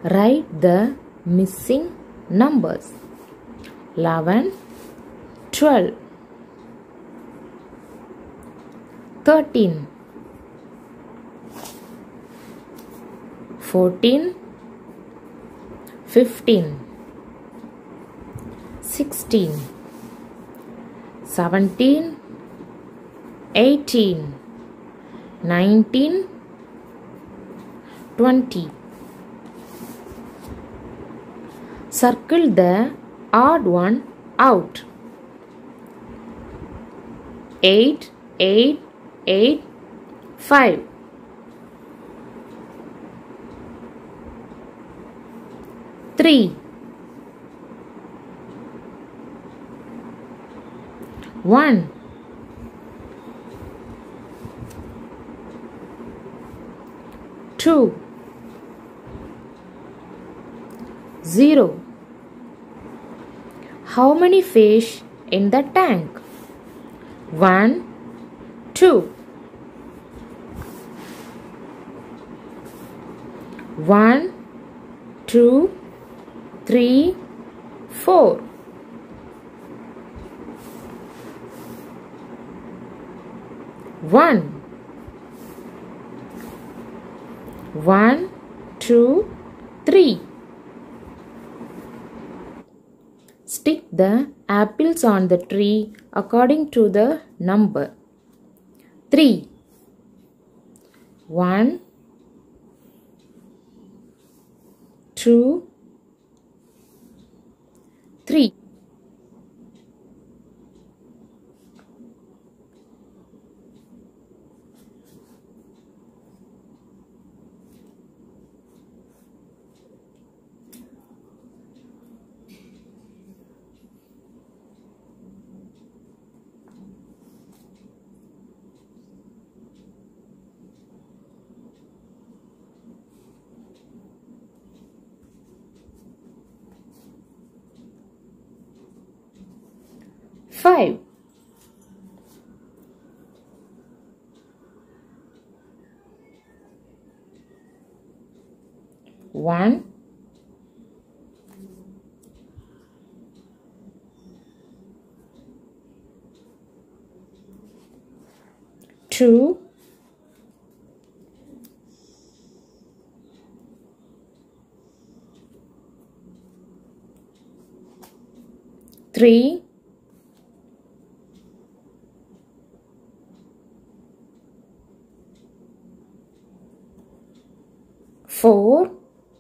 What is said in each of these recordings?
Write the missing numbers. 11, 12, 13, 14, 15, 16, 17, 18, 19, 20. Circle the odd one out. 8, 8, 8, 5. 3. 1. 2. 0. How many fish in the tank? 1, 2. 1, 2, 3, 4. 1. 1, 2, 3. Stick the apples on the tree according to the number. 3. 1, 2, 3. 5. 1, 2, 3, 4,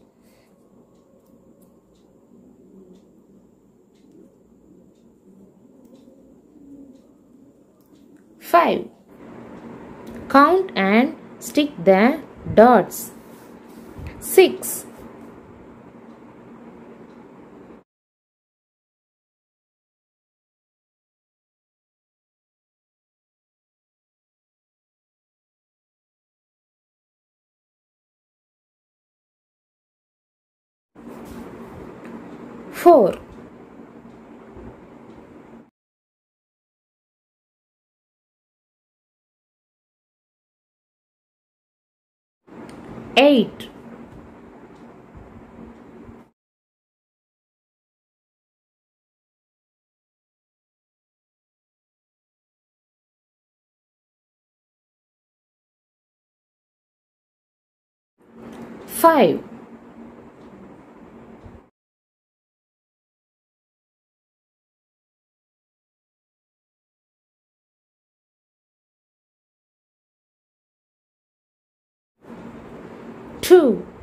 5. Count and stick the dots. 6. 4. 8. 5. 2.